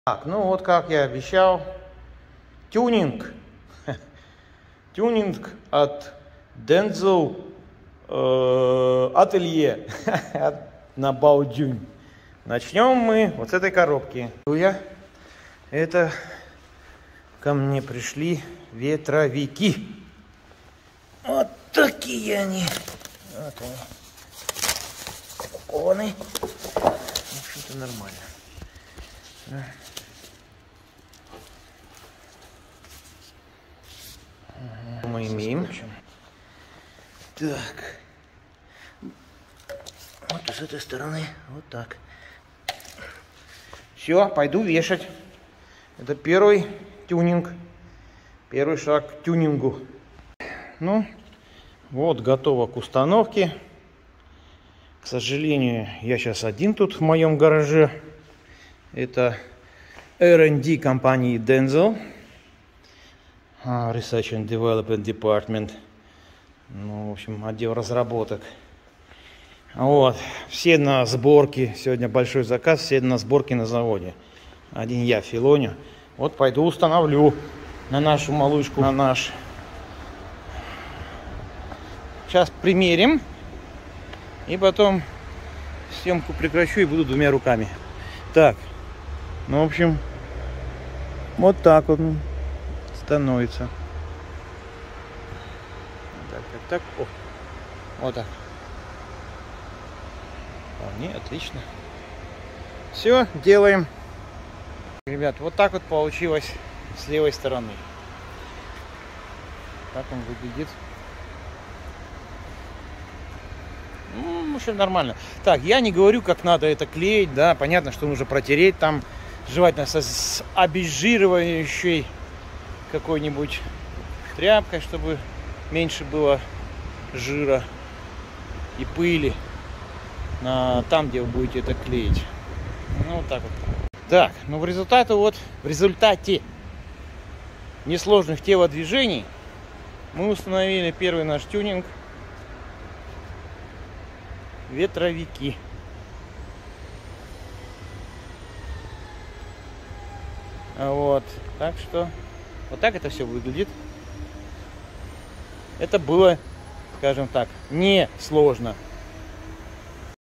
Так, ну вот как я обещал, тюнинг. Тюнинг от Denso ателье на Baojun. Начнем мы вот с этой коробки. Это ко мне пришли ветровики. Вот такие они. Вот они. Упакованные. В общем-то нормально. Мы имеем. Так. Вот с этой стороны. Вот так. Все, пойду вешать. Это первый тюнинг. Первый шаг к тюнингу. Ну, вот готово к установке. К сожалению, я сейчас один тут в моем гараже. Это R&D компании Denso. Research and Development Department. Ну, в общем, отдел разработок. Вот. Все на сборке. Сегодня большой заказ. Все на сборке на заводе. Один я филоню. Вот пойду установлю на нашу малышку. На наш. Сейчас примерим. И потом съемку прекращу и буду двумя руками. Так. Ну, в общем, вот так вот становится. Так. О, вот так. Вполне отлично. Все, делаем. Ребят, вот так вот получилось с левой стороны. Так он выглядит. Ну, в общем, нормально. Так, я не говорю, как надо это клеить, да, понятно, что нужно протереть там, желательно с обезжиривающей какой-нибудь тряпкой, чтобы меньше было жира и пыли там, где вы будете это клеить. Ну, вот так вот. Так, ну в результате несложных телодвижений мы установили первый наш тюнинг. Ветровики. Вот. Так что вот так это все выглядит. Это было, скажем так, не сложно.